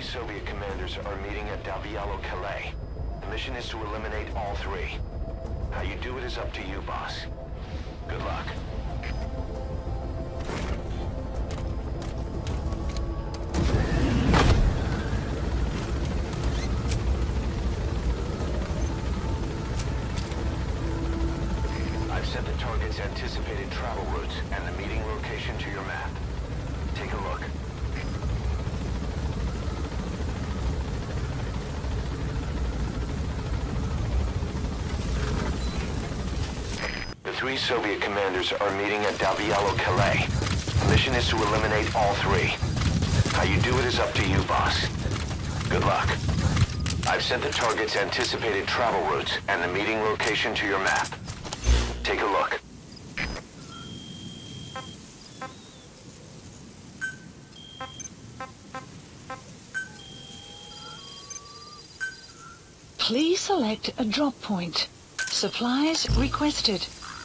Soviet commanders are meeting at Calais. The mission is to eliminate all three. How you do it is up to you, boss. Good luck. I've set the target's anticipated travel routes and the meeting location to your map. Take a look. The three Soviet commanders are meeting at Calais. The mission is to eliminate all three. How you do it is up to you, boss. Good luck. I've sent the target's anticipated travel routes and the meeting location to your map. Take a look. Please select a drop point. Supplies requested.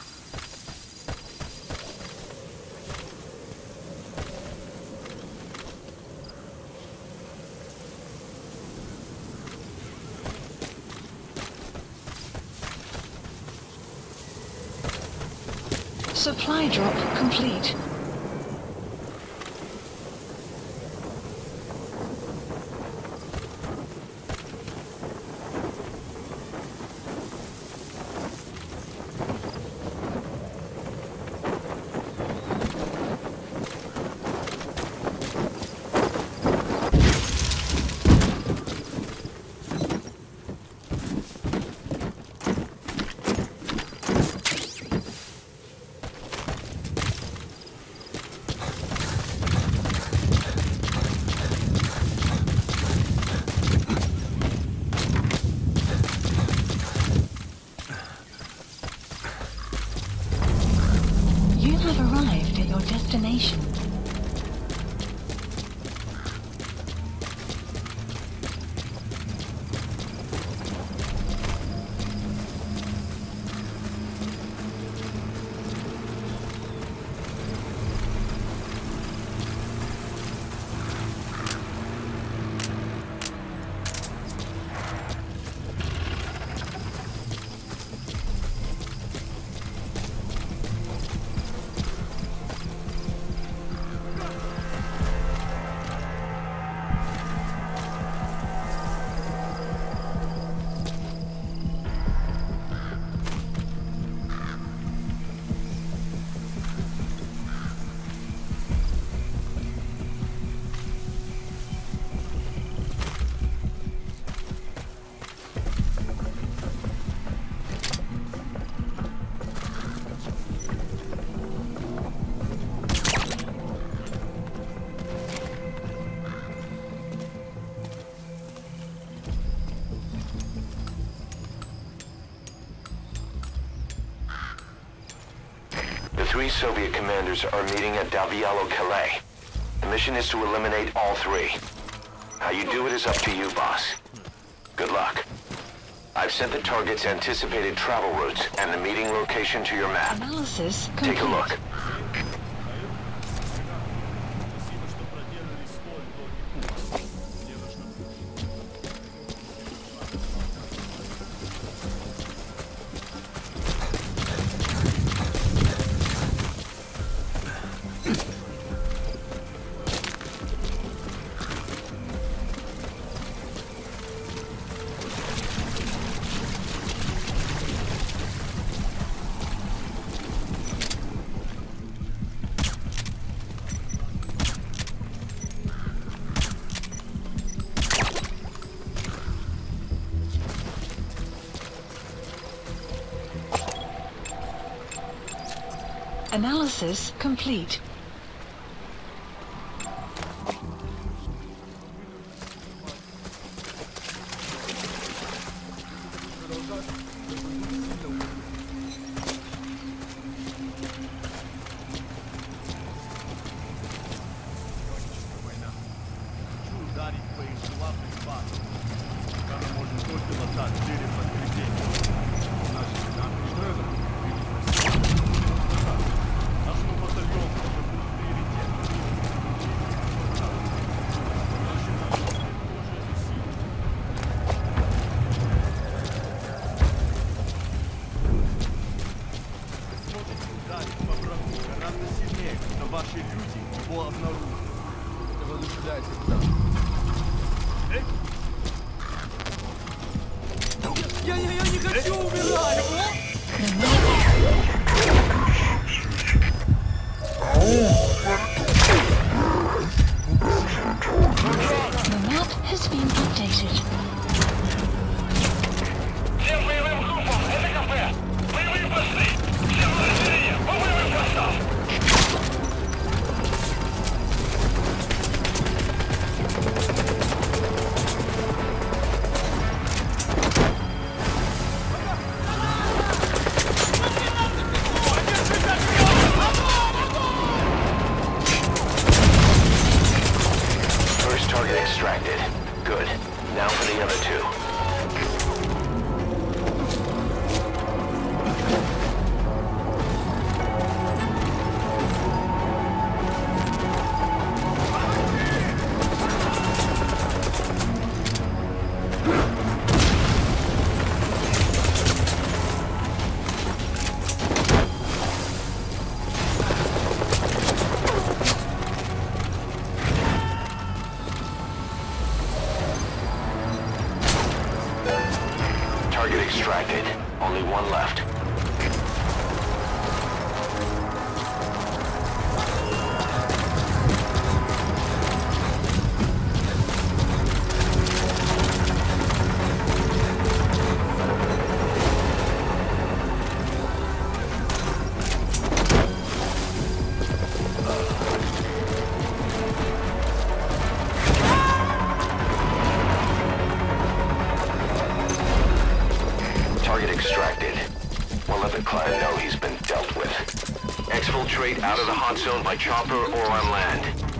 Supply drop complete. Destination. Three Soviet commanders are meeting at Calais. The mission is to eliminate all three. How you do it is up to you, boss. Good luck. I've sent the target's anticipated travel routes and the meeting location to your map. Analysis complete. Take a look. Analysis complete. Нашему батальону ваши люди его обнаружат. Это воодушевляет капитан. Я не хочу умирать! The map has been updated. Всем боевым группам, это кафе! Боевые посты! Всем на разделение! По боевым постам! First target extracted. Good. Now for the other two. Target extracted. Only one left. Target extracted. We'll let the client know he's been dealt with. Exfiltrate out of the hot zone by chopper or on land.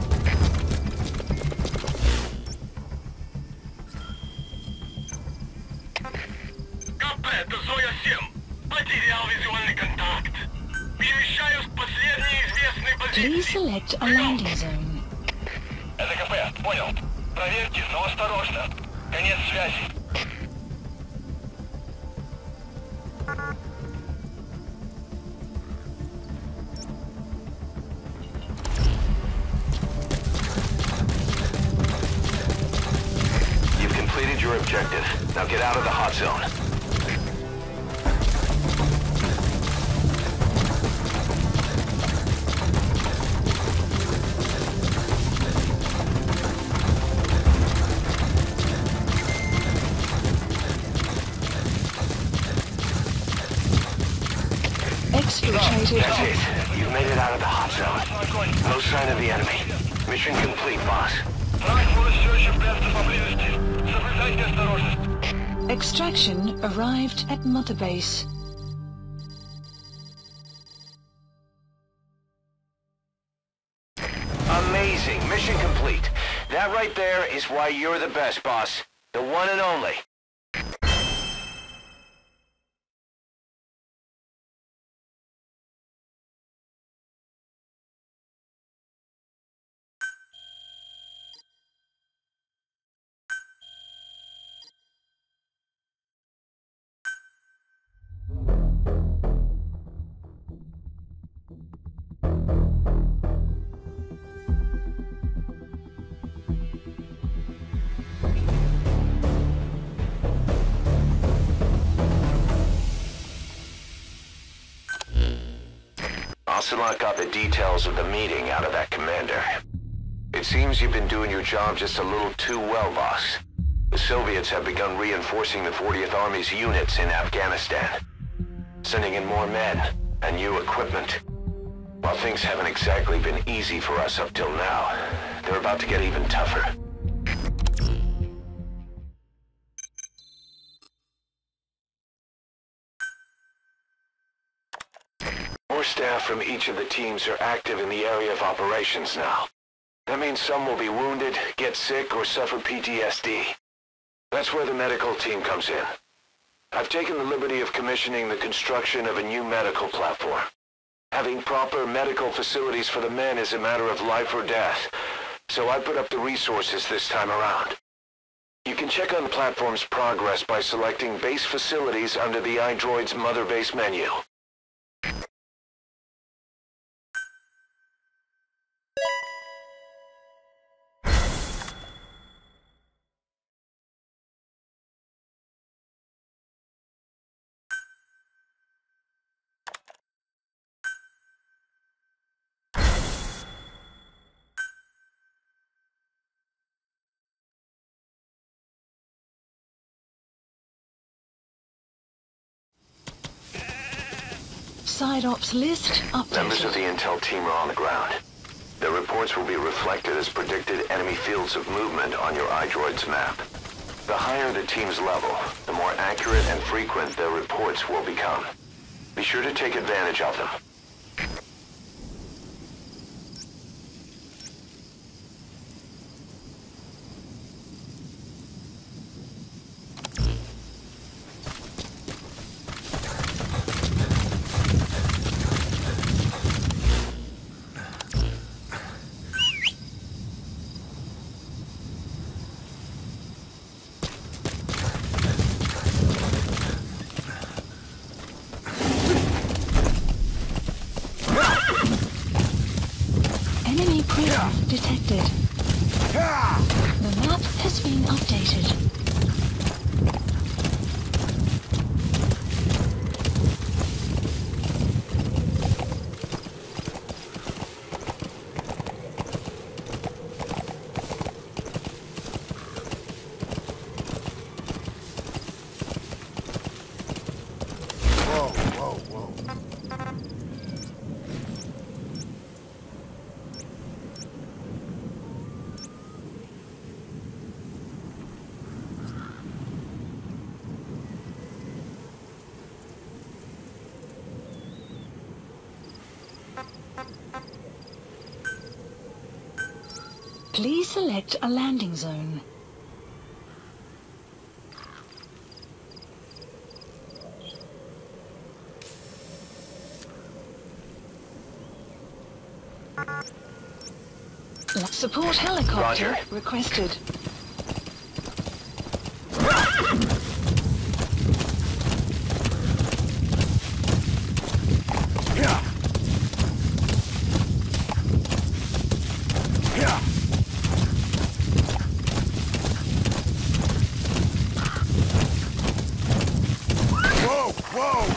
КП, это Зоя-7. Потерял визуальный контакт. Перемещаюсь к последней известной Please позиции. select a landing zone. Это КП, понял. Проверьте, но осторожно. Конец связи. You've completed your objective. Now get out of the hot zone. Exfiltrated. That's it. You've made it out of the hot zone. No sign of the enemy. Mission complete, boss. Франкфурт все еще прячется поблизости. Соблюдайте осторожность. Extraction arrived at Mother Base. Amazing. Mission complete. That right there is why you're the best, boss. The one and only. Ocelot got the details of the meeting out of that commander. It seems you've been doing your job just a little too well, boss. The Soviets have begun reinforcing the 40th Army's units in Afghanistan, sending in more men and new equipment. While things haven't exactly been easy for us up till now, they're about to get even tougher. More staff from each of the teams are active in the area of operations now. That means some will be wounded, get sick, or suffer PTSD. That's where the medical team comes in. I've taken the liberty of commissioning the construction of a new medical platform. Having proper medical facilities for the men is a matter of life or death, so I put up the resources this time around. You can check on the platform's progress by selecting base facilities under the IDRoid's Mother Base menu. side ops list Members of updated. the intel team are on the ground. Their reports will be reflected as predicted enemy fields of movement on your IDRoid's map. The higher the team's level, the more accurate and frequent their reports will become. Be sure to take advantage of them. Enemy presence detected. The map has been updated. Whoa, whoa, whoa. Please select a landing zone. Support helicopter Roger. requested. Whoa, whoa!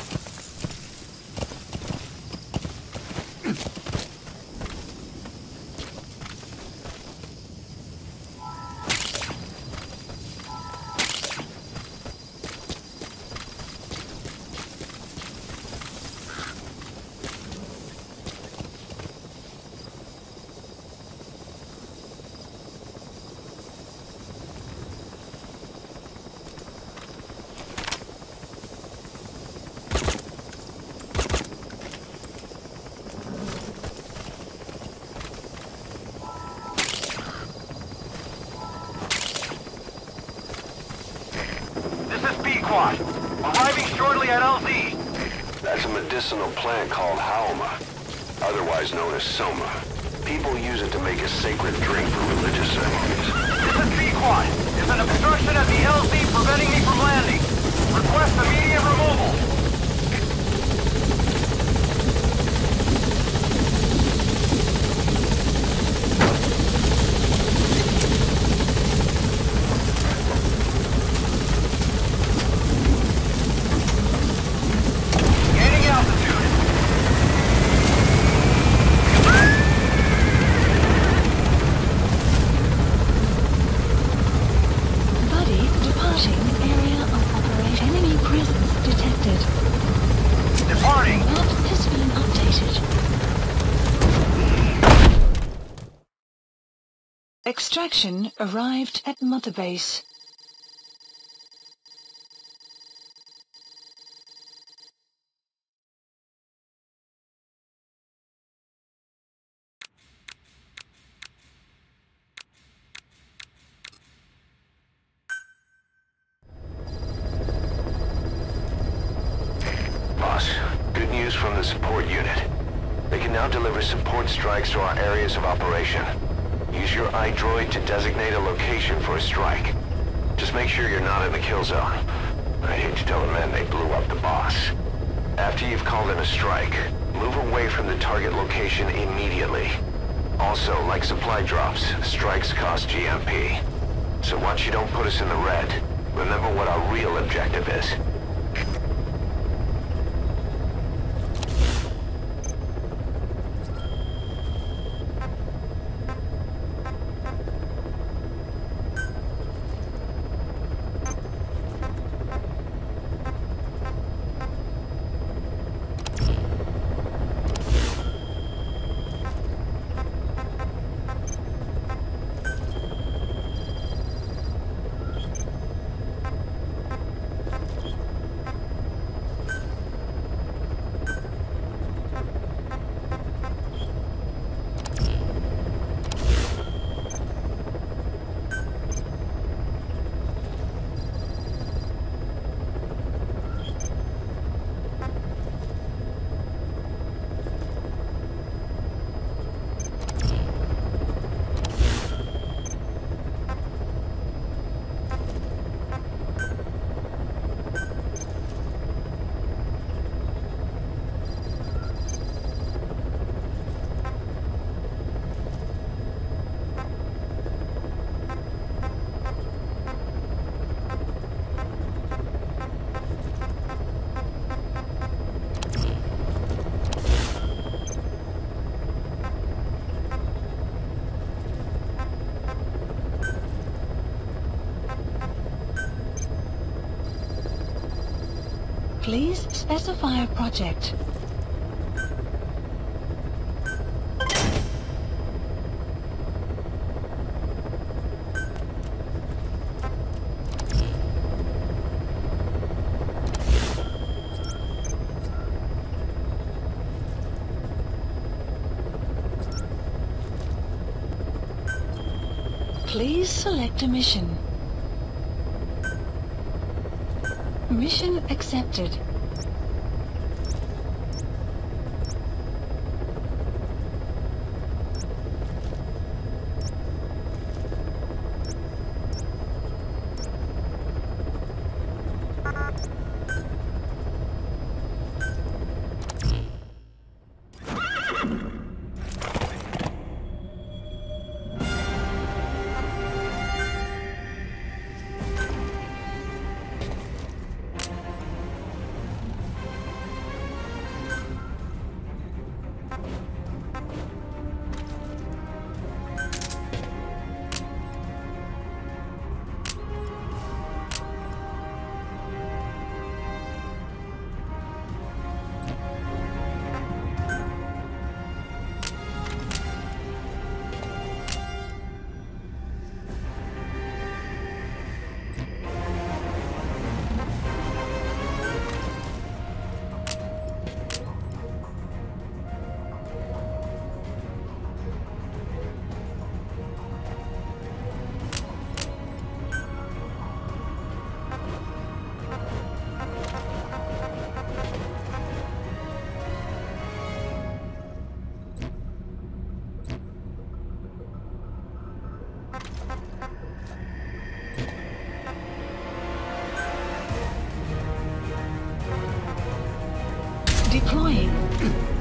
Squad. Arriving shortly at LZ. That's a medicinal plant called Haoma, otherwise known as Soma. People use it to make a sacred drink for religious ceremonies. This is B-Quad. There's an obstruction at the LZ preventing me from landing. Request immediate removal. Extraction arrived at Mother Base. Boss, good news from the support unit. They can now deliver support strikes to our areas of operation. Use your IDRoid to designate a location for a strike. Just make sure you're not in the kill zone. I'd hate to tell the men they blew up the boss. After you've called in a strike, move away from the target location immediately. Also, like supply drops, strikes cost GMP. So once you don't put us in the red, remember what our real objective is. Please specify a project. Please select a mission. Mission accepted. Deploying.